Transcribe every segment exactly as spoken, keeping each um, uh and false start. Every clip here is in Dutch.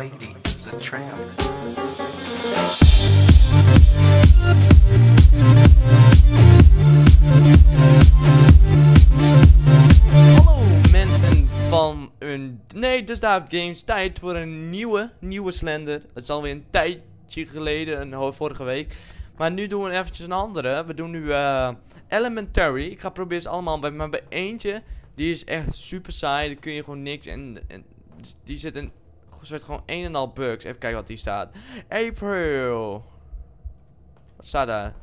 Ladies, a tramp. Hallo mensen van een... Nee, dus David Games. Tijd voor een nieuwe, nieuwe Slender. Het is alweer een tijdje geleden, een ho- vorige week. Maar nu doen we eventjes een andere. We doen nu uh, Elementary. Ik ga proberen ze allemaal bij, maar bij eentje, die is echt super saai. Daar kun je gewoon niks en, en die zit in soort gewoon een en al bugs. Even kijken wat die staat. April. Wat staat daar?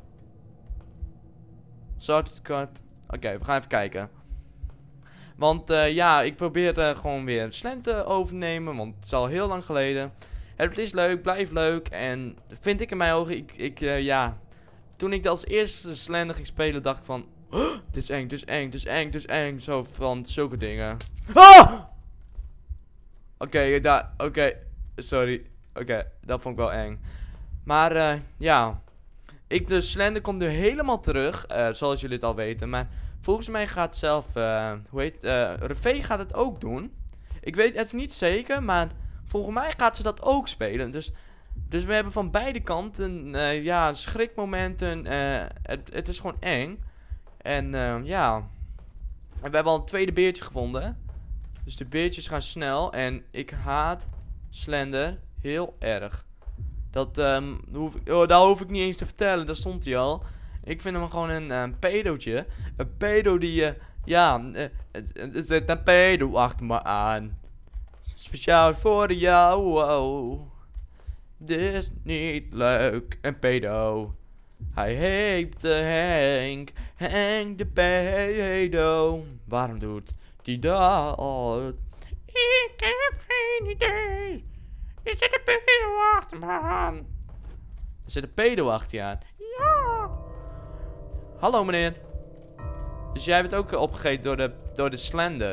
Sorted cut. Oké, okay, we gaan even kijken. Want uh, ja, ik probeer uh, gewoon weer Slend te overnemen. Want het is al heel lang geleden. Het is leuk, blijft leuk. En vind ik in mijn ogen, ik, ik uh, ja. Toen ik als eerste Slender ging spelen, dacht ik van... Oh, dit is eng, dit is eng, dit is eng, dit is eng. Zo van zulke dingen. Ah! Oké, okay, daar, oké. Okay, sorry. Oké, okay, dat vond ik wel eng. Maar uh, ja. Ik, de Slender komt nu helemaal terug. Uh, zoals jullie het al weten. Maar volgens mij gaat zelf, uh, hoe heet, uh, Revee gaat het ook doen. Ik weet het niet zeker, maar volgens mij gaat ze dat ook spelen. Dus, dus we hebben van beide kanten, uh, ja, schrikmomenten. Uh, het, het is gewoon eng. En uh, ja. En we hebben al een tweede beertje gevonden. Dus de beertjes gaan snel. En ik haat Slender heel erg. Dat, um, hoef ik, oh, dat hoef ik niet eens te vertellen. Daar stond hij al. Ik vind hem gewoon een, een pedootje. Een pedo die, uh, ja, uh, er zit een pedo achter me aan. Speciaal voor jou, wow. Dit is niet leuk, een pedo. Hij heet de Henk, Henk de pedo. Waarom doet die dat? Ik heb geen idee. Er zit een pedo achter me aan. Er zit een pedo achter je aan. Ja. Hallo meneer. Dus jij bent ook opgegeten door de, door de Slender.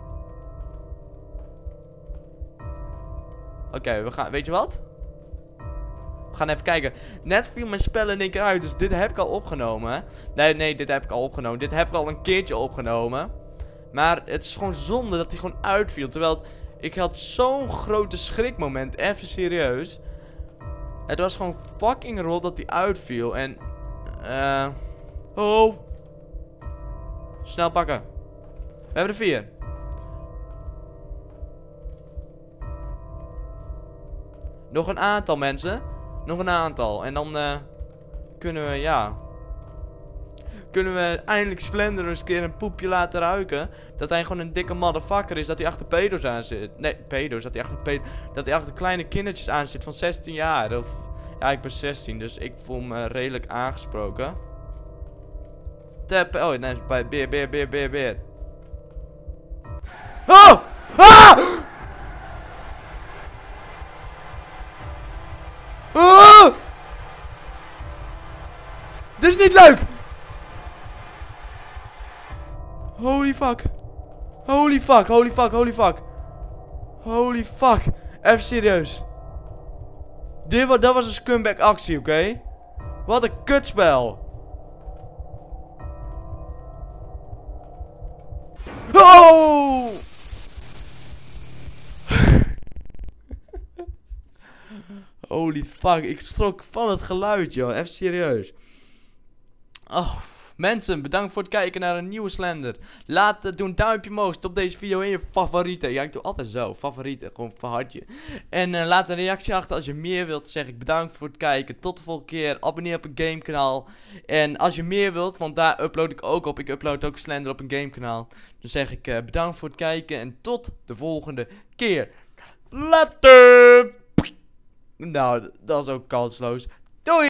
Oké, okay, we gaan, weet je wat? We gaan even kijken. Net viel mijn spel in één keer uit, dus dit heb ik al opgenomen. Nee, nee, dit heb ik al opgenomen. Dit heb ik al een keertje opgenomen. Maar het is gewoon zonde dat hij gewoon uitviel. Terwijl het, ik had zo'n grote schrikmoment, even serieus. Het was gewoon fucking rot dat hij uitviel. En, eh... Uh, oh. Snel pakken. We hebben er vier. Nog een aantal mensen. Nog een aantal. En dan uh, kunnen we, ja... Kunnen we eindelijk Slender eens een keer een poepje laten ruiken. Dat hij gewoon een dikke motherfucker is. Dat hij achter pedo's aan zit. Nee, pedo's. Dat hij achter, pedo dat hij achter kleine kindertjes aan zit van zestien jaar. Of, ja, ik ben zestien. Dus ik voel me redelijk aangesproken. Tap. Oh, nee. Beer, beer, beer, beer, beer. Oh! Ah! Oh! Dit is niet leuk! Holy fuck. Holy fuck, holy fuck, holy fuck. Holy fuck. Even serieus. Dit was, dat was een scumbag actie, oké? Okay? Wat een kutspel. Oh! Holy fuck, ik schrok van het geluid, joh. Even serieus. Oh, mensen, bedankt voor het kijken naar een nieuwe Slender. Laat uh, doe een duimpje omhoog. Stop deze video in je favorieten. Ja, ik doe altijd zo. Favorieten, gewoon van hartje. En uh, laat een reactie achter als je meer wilt. Zeg ik bedankt voor het kijken. Tot de volgende keer. Abonneer op een gamekanaal. En als je meer wilt, want daar upload ik ook op. Ik upload ook Slender op een gamekanaal. Dan zeg ik uh, bedankt voor het kijken. En tot de volgende keer. Later. Nou, dat is ook kansloos. Doei!